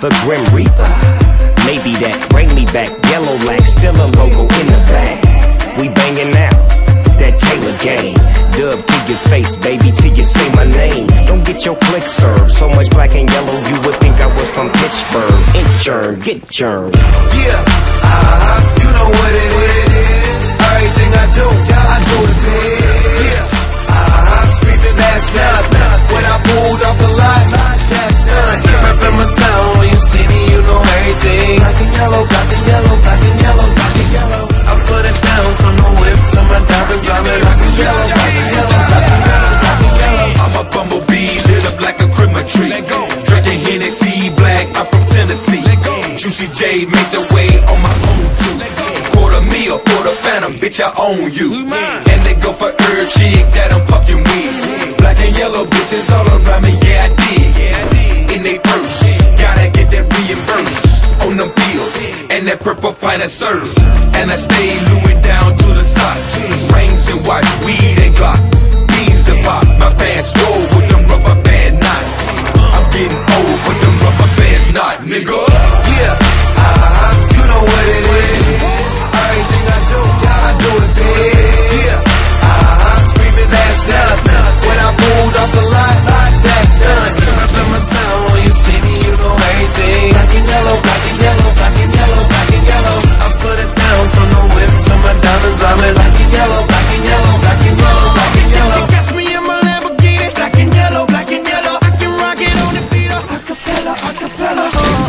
the Grim Reaper. Maybe that, bring me back, yellow lack, still a logo in the bag. We banging out, that Taylor game. Dub to your face, baby, till you say my name. Don't get your click served, so much black and yellow, you would think I was from Pittsburgh. Inchurn, get churned. Yeah, you know what it is. Everything I do it big. Yeah, screaming that's not when I pulled off the lot. That's not. Rep in my town, when you see me, you know everything. Black and yellow, black and yellow, black and yellow, black and yellow. I put it down from the whip to my diamonds. I'm in black and yellow, black and yellow, black and yellow, black and yellow. I'm a bumblebee, lit up like a Christmas tree. Drinking Hennessy, black, I'm from Tennessee. Juicy J, make the way on my own too. Quarter meal for the phantom, bitch, I own you. And they go for every chick that I'm fucking with. Black and yellow bitches all around me, yeah I did. In they purse, gotta get that reimbursed. On them pills, and that purple pint of serve. And I stay Louis down to the socks. Rings and watch, weed and Glock. Beans to pop, my pants roll with them rubber band knots. I'm getting old, but them rubber bands not, nigga. Yeah, you know what it is. Everything I do it big. Yeah, screaming that's not when I pulled off the lot. That's not. Rep in my town, when you see me, you know everything. Black and yellow, black and yellow, black and yellow, black and yellow. I put it down from the whip to my diamonds. I'm in black and yellow, black and yellow, black and yellow, black and yellow. You catch me in my Lamborghini, black and yellow, black and yellow. I can rock it on the beat up, acapella, acapella.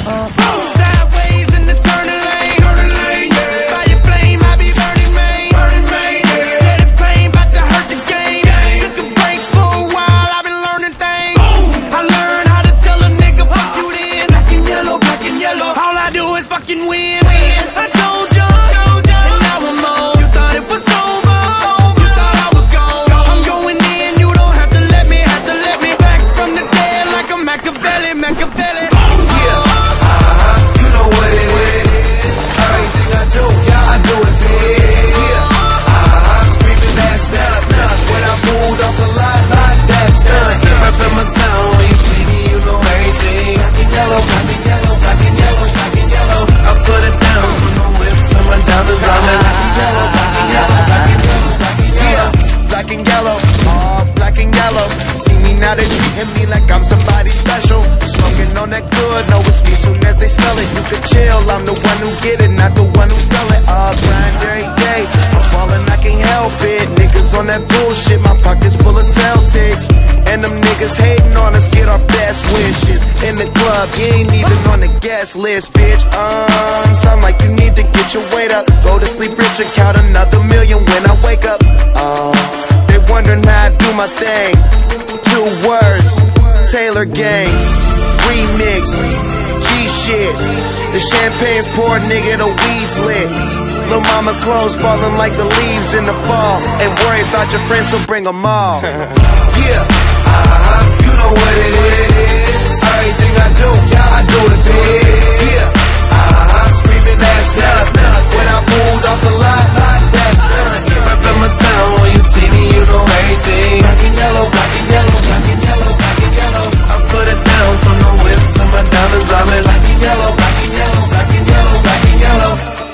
Sideways in the turning lane, yeah. Fire flame, I be burning main, yeah. Said the pain, bout to hurt the game. Took a break for a while, I've been learning things. I learned how to tell a nigga fuck you then. Black and yellow, black and yellow. All I do is fucking win. I told you, and now I'm on. You thought it was over, you thought I was gone. I'm going in, you don't have to let me back from the dead like a Machiavelli. Yeah, you know what it is. Everything I do it big. Yeah, screaming that's not when I pulled off the lot. That's not. Rep in my town, when you see me, you know everything. Black and yellow, black and yellow, black and yellow, black and yellow. I put it down from the whip to my diamonds. I'm in black and yellow, black and yellow, black and yellow, black and yellow. Yeah, black and yellow, all black and yellow. See me now, they treating me like I'm somebody special. Smoking on that good, know it's me soon as they smell it. You can chill, I'm the one who get it, not the one who sell it. All grind every day, I'm falling, I can't help it. Niggas on that bullshit, my pockets full of Celtics. And them niggas hating on us, get our best wishes. In the club, you ain't even on the guest list, bitch. Sound like you need to get your weight up. Go to sleep rich and count another million when I wake up. They wondering how I do my thing. 2 words, Taylor Gang, remix, G-shit. The champagne's poured, nigga, the weed's lit. Lil' mama clothes falling like the leaves in the fall. Ain't worry about your friends, so bring them all. Yeah, you know what it is. Everything I do it big. Yeah, screaming that's not when I pulled off the lot. That's not. Rep in my town, when you see me, you know everything. Black and yellow, black and yellow, black and yellow, black and yellow. I put it down from the whip to my diamonds. I'm in black and yellow, black and yellow, black and yellow, black and yellow.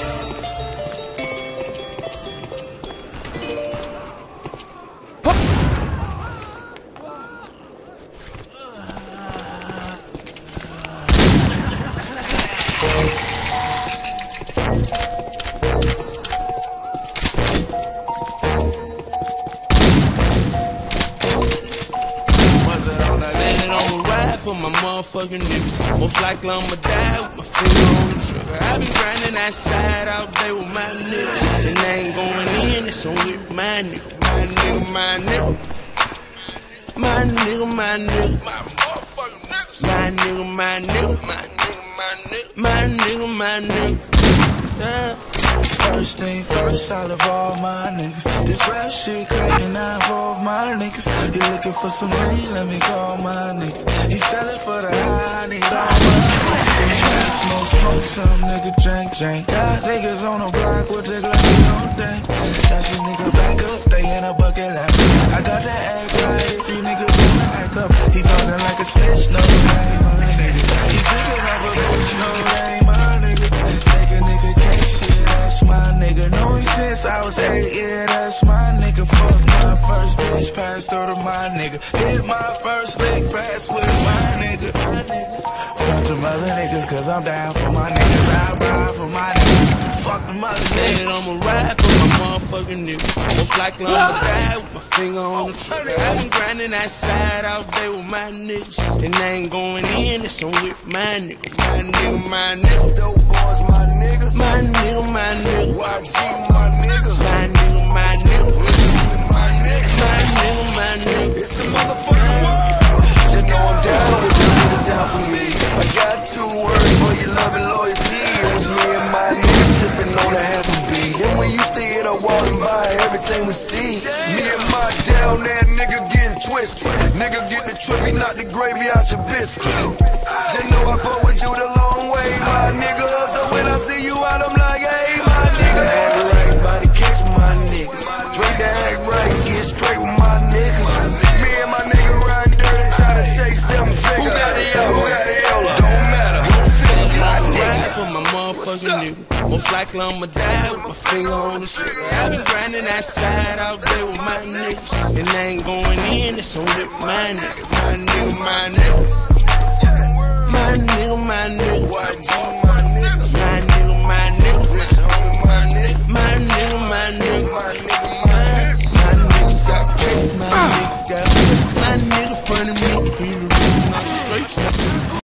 For my motherfucking nigga, most likely I'ma die with my finger on the trigger. I been grinding that side out there with my niggas, and I ain't going in, it's only my nigga, my nigga, my nigga, my nigga, my nigga, my motherfucking niggas, my nigga, my nigga, my nigga, my nigga, my nigga, my nigga. Yeah. First thing first, I love all my niggas. This rap shit cracking, I involve my niggas. You looking for some lean, let me call my nigga. He sellin' for the high, I need all my niggas. Smoke, some nigga drink. Got niggas on the block with the glass on day. That's a nigga back up, they in a bucket lap. I got to act right if you niggas wanna act up. He talking like a snitch, no, I ain't my nigga. He figured out a nigga. Hit my first leg pass with my nigga. Fuck them other niggas, cause I'm down for my niggas. I ride for my niggas. Fuck them other niggas. I'ma ride for my motherfucking niggas. Most likely I'ma die with my finger on the trigger. I've been grinding that side all day with my niggas. And I ain't going in, that's on with my nigga. My nigga, my nigga. Dope boys, my niggas. My nigga, my nigga. YG, my niggas. My nigga, my nigga. My niggas. My nigga, my nigga. It's the motherfucking world. Just know I'm down with the niggas down for me. I got 2 words for your love and loyalty. It was me and my nigga tripping on a half a beat. Then we used to hit a wall and buy everything we see. Me and my down there nigga getting twisted. Nigga get the trippy, knock the gravy out your biscuit. Just know I fuck with you the long way, my nigga. So when I see you out, I'm like, hey, my nigga. Act right by the case with my niggas. Drink the act right and get straight with my niggas. Me and my nigga riding dirty, trying to chase them figures. Who got the yo? Who got the yo? Don't matter. Ride for my motherfucking nigga. Most likely I'ma die with my finger on the trigger. I've been grinding that side all day with my niggas. And I ain't going in, it's on with my nigga. My nigga, my nigga. My nigga, my nigga. YG,